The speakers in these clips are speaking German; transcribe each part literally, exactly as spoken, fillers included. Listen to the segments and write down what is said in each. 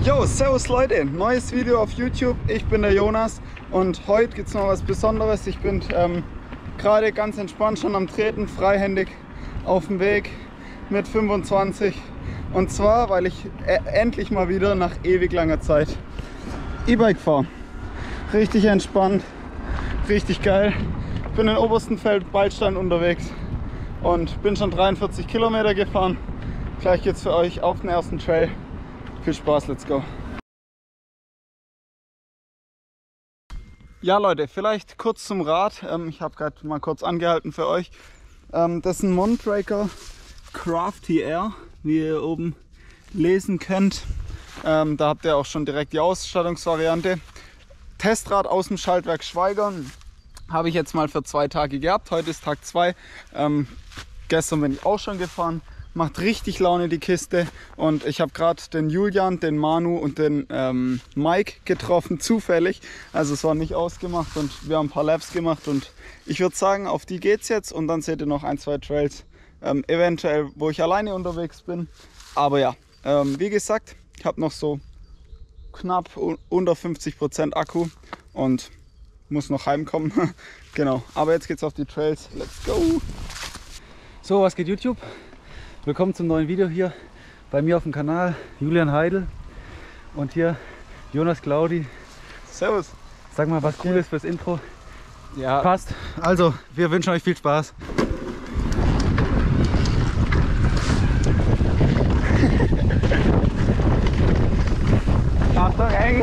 Jo, servus Leute, neues Video auf YouTube. Ich bin der Jonas und heute gibt es noch was Besonderes. Ich bin ähm, gerade ganz entspannt schon am Treten, freihändig auf dem Weg mit fünfundzwanzig. Und zwar, weil ich äh, endlich mal wieder nach ewig langer Zeit E-Bike fahre. Richtig entspannt, richtig geil. Ich bin in Oberstenfeld-Beilstein unterwegs und bin schon dreiundvierzig Kilometer gefahren. Gleich geht's für euch auf den ersten Trail. Viel Spaß, let's go! Ja Leute, vielleicht kurz zum Rad. Ich habe gerade mal kurz angehalten für euch. Das ist ein Montraker Craft T R, wie ihr oben lesen könnt. Da habt ihr auch schon direkt die Ausstattungsvariante. Testrad aus dem Schaltwerk Schweigern habe ich jetzt mal für zwei Tage gehabt. Heute ist Tag zwei. Ähm, gestern bin ich auch schon gefahren. Macht richtig Laune die Kiste und ich habe gerade den Julian, den Manu und den ähm, Mike getroffen, zufällig. Also es war nicht ausgemacht und wir haben ein paar Laps gemacht und ich würde sagen, auf die geht's jetzt und dann seht ihr noch ein, zwei Trails, ähm, eventuell wo ich alleine unterwegs bin. Aber ja, ähm, wie gesagt, ich habe noch so knapp unter fünfzig Prozent Akku und muss noch heimkommen. Genau, aber jetzt geht's auf die Trails. Let's go! So, was geht YouTube? Willkommen zum neuen Video hier bei mir auf dem Kanal. Julian Heidel und hier Jonas Claudi. Servus! Sag mal was Cooles fürs Intro. Ja, passt. Also, wir wünschen euch viel Spaß. Achtung, eng!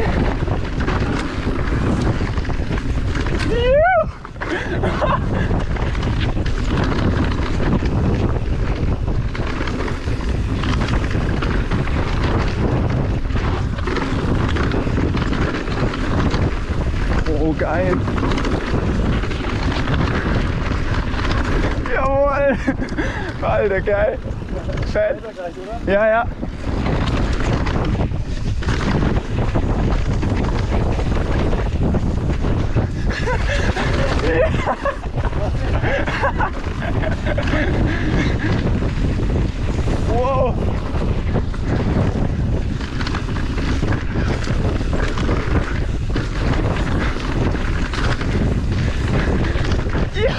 Oh, geil! Jawohl! Alter, geil! Fett! Ja, ja! Wow! Ja!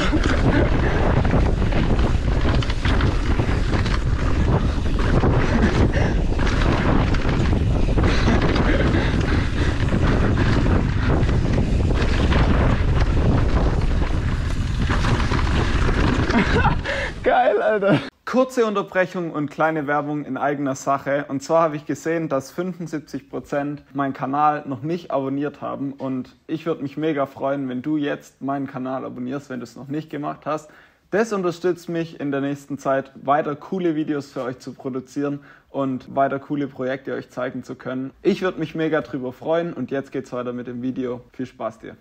Geil, Alter! Kurze Unterbrechung und kleine Werbung in eigener Sache. Und zwar habe ich gesehen, dass fünfundsiebzig Prozent meinen Kanal noch nicht abonniert haben. Und ich würde mich mega freuen, wenn du jetzt meinen Kanal abonnierst, wenn du es noch nicht gemacht hast. Das unterstützt mich in der nächsten Zeit, weiter coole Videos für euch zu produzieren und weiter coole Projekte euch zeigen zu können. Ich würde mich mega drüber freuen und jetzt geht's weiter mit dem Video. Viel Spaß dir!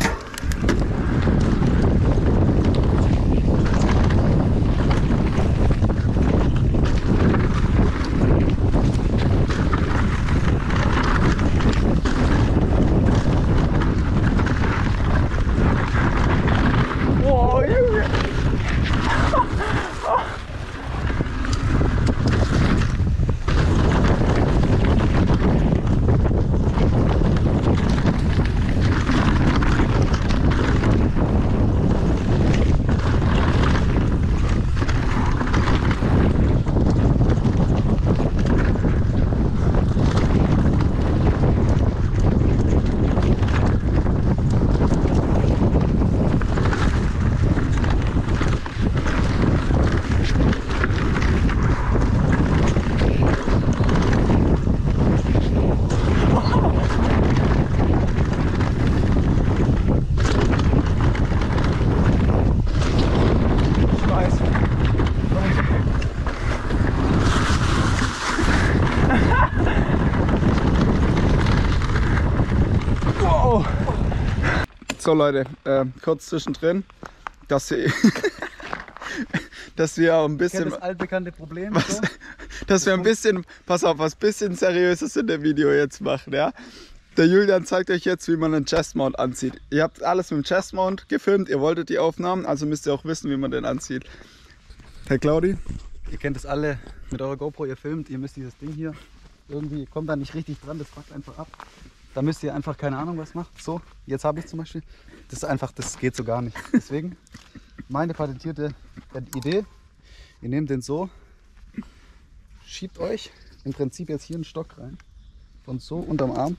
So Leute, äh, kurz zwischendrin, dass wir, dass wir ein bisschen, das altbekannte Problem, was, so. dass wir ein bisschen, pass auf, was bisschen Seriöses in dem Video jetzt machen, ja. Der Julian zeigt euch jetzt, wie man einen Chestmount anzieht. Ihr habt alles mit dem Chestmount gefilmt, ihr wolltet die Aufnahmen, also müsst ihr auch wissen, wie man den anzieht. Herr Claudi? Ihr kennt das alle mit eurer GoPro, ihr filmt, ihr müsst dieses Ding hier irgendwie kommt da nicht richtig dran, das packt einfach ab. Da müsst ihr einfach keine Ahnung was macht. So, jetzt habe ich zum Beispiel. Das ist einfach, das geht so gar nicht. Deswegen meine patentierte Idee. Ihr nehmt den so, schiebt euch im Prinzip jetzt hier einen Stock rein. Von so unterm Arm.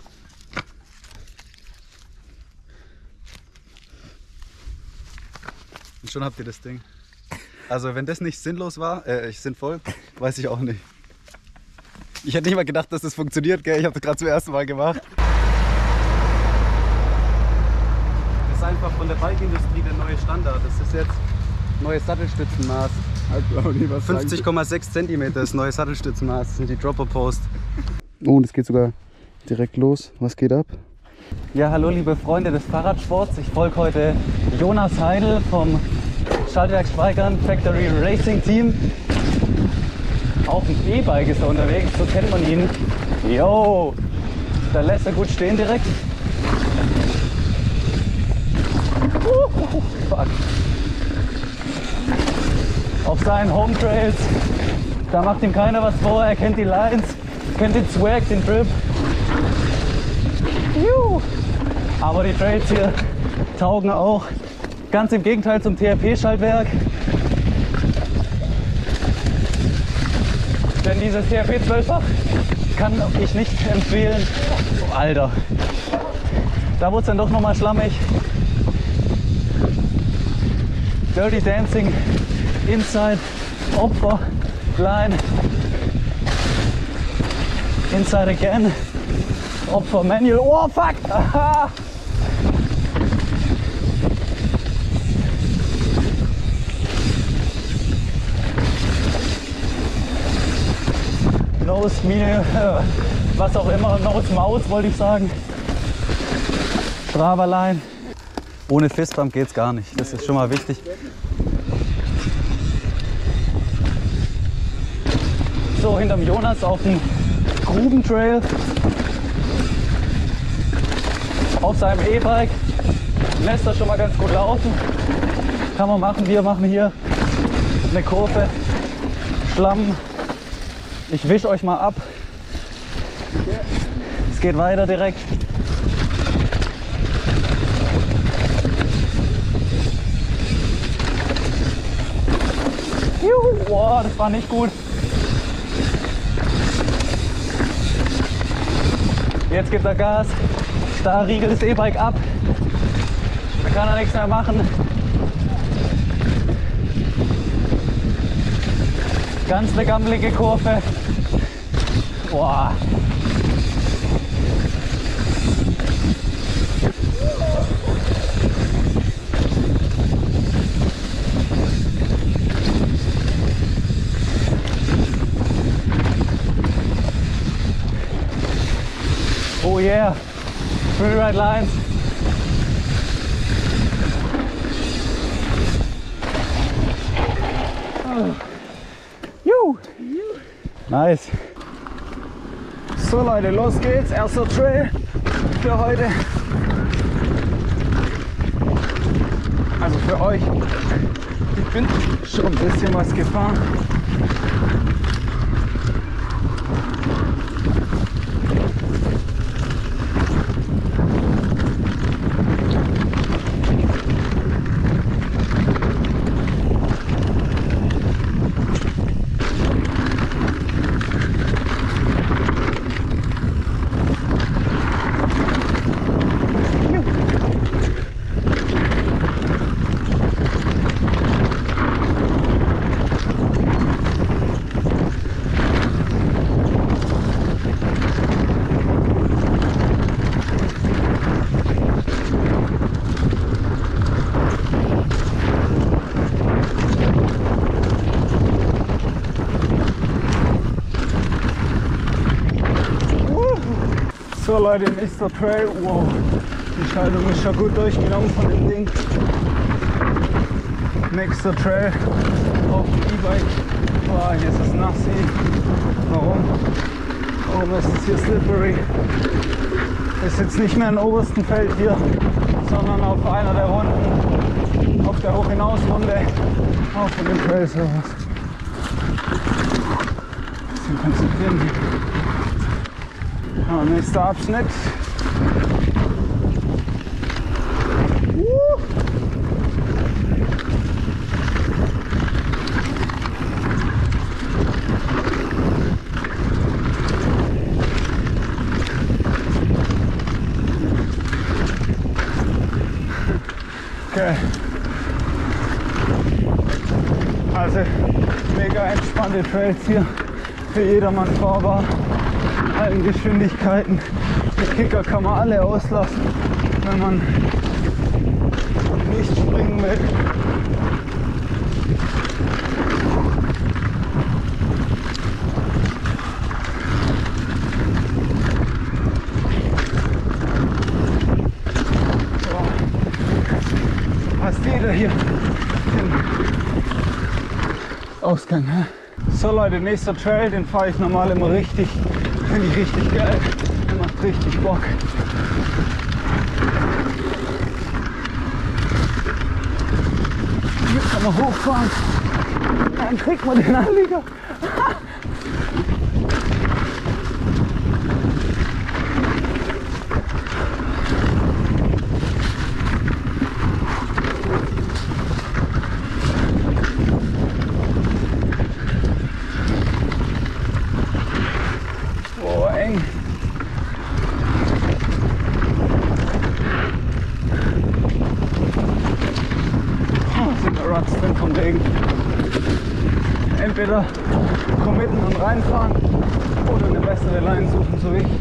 Und schon habt ihr das Ding. Also wenn das nicht sinnlos war, äh, sinnvoll, weiß ich auch nicht. Ich hätte nicht mal gedacht, dass das funktioniert, gell? Ich habe das gerade zum ersten Mal gemacht. Das ist einfach von der Bike-Industrie der neue Standard. Das ist jetzt neues Sattelstützenmaß. fünfzig Komma sechs Zentimeter ist neues Sattelstützenmaß. Das sind die Dropper Post. Oh, und es geht sogar direkt los. Was geht ab? Ja, hallo liebe Freunde des Fahrradsports. Ich folge heute Jonas Heidel vom Schaltwerk Schweigern Factory Racing Team. Auf dem E-Bike ist er unterwegs, so kennt man ihn. Yo, da lässt er gut stehen direkt. Uh, fuck. Auf seinen Home Trails, da macht ihm keiner was vor. Er kennt die Lines, kennt den Swag, den Drip. Juhu. Aber die Trails hier taugen auch. Ganz im Gegenteil zum T R P-Schaltwerk. Denn dieses T R P zwölffach kann ich nicht empfehlen. Oh, Alter, da wurde es dann doch nochmal schlammig. Dirty Dancing, Inside, Opfer, Line, Inside again, Opfer, Manual. Oh fuck! Aha. Nose, Mine, was auch immer, Nose, Maus wollte ich sagen. Strava Line. Ohne Fistbump geht's gar nicht, das ist schon mal wichtig. So, hinterm Jonas auf dem Grubentrail. Auf seinem E-Bike. Lässt das schon mal ganz gut laufen. Kann man machen, wir machen hier eine Kurve. Schlamm. Ich wische euch mal ab. Es geht weiter direkt. Juhu, boah, das war nicht gut. Jetzt gibt er Gas. Da riegelt das E-Bike ab. Da kann er nichts mehr machen. Ganz eine gammelige Kurve. Boah. Oh yeah. Freeride lines. Oh. Juhu. Nice. So Leute, los geht's. Erster Trail für heute. Also für euch. Ich bin schon ein bisschen was gefahren. So Leute, nächster Trail. Wow, die Schaltung ist schon gut durchgenommen von dem Ding. Nächster Trail auf dem E-Bike. Wow, hier ist es nass. Warum? Warum ist es hier slippery? Ist jetzt nicht mehr im obersten Feld hier, sondern auf einer der Runden, auf der Hoch-Hinaus-Runde, auch von dem Trail sowas. Bisschen konzentrieren hier. Oh, nächster Abschnitt. Uh. Okay. Also mega entspannte Trails hier, für jedermann fahrbar, in allen Geschwindigkeiten. Die Kicker kann man alle auslassen, wenn man nicht springen will. Fast jeder hier den Ausgang. Hä? So Leute, nächster Trail, den fahre ich normal immer richtig, finde ich richtig geil, der macht richtig Bock. Hier kann man hochfahren, dann kriegt man den Anlieger. Vom Regen. Entweder committen und reinfahren oder eine bessere Line suchen, so wie ich.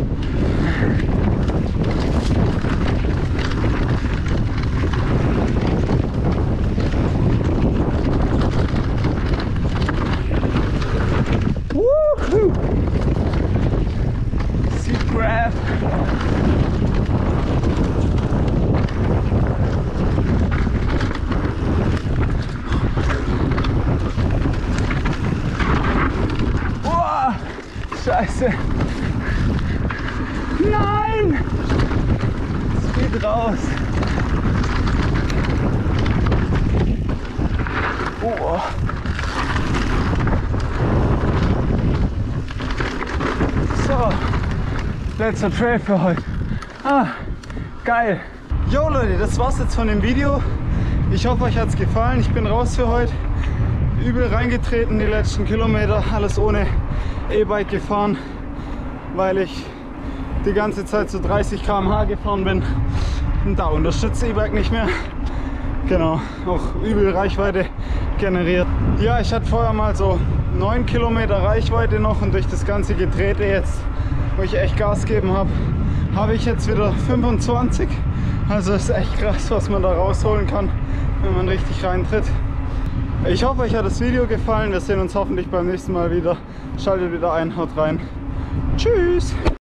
Woohoo! Sea Grab. Scheiße! Nein! Es geht raus! Oh! So, letzter Trail für heute. Ah, geil! Jo Leute, das war's jetzt von dem Video. Ich hoffe, euch hat's gefallen. Ich bin raus für heute. Übel reingetreten die letzten Kilometer, alles ohne E-Bike gefahren, weil ich die ganze Zeit so dreißig Kilometer pro Stunde gefahren bin und da unterstützt E-Bike nicht mehr. Genau, auch übel Reichweite generiert. Ja, ich hatte vorher mal so neun Kilometer Reichweite noch und durch das ganze Gedrehte jetzt, wo ich echt Gas gegeben habe, habe ich jetzt wieder fünfundzwanzig. Also ist echt krass, was man da rausholen kann, wenn man richtig reintritt. Ich hoffe, euch hat das Video gefallen. Wir sehen uns hoffentlich beim nächsten Mal wieder. Schaltet wieder ein, haut rein. Tschüss!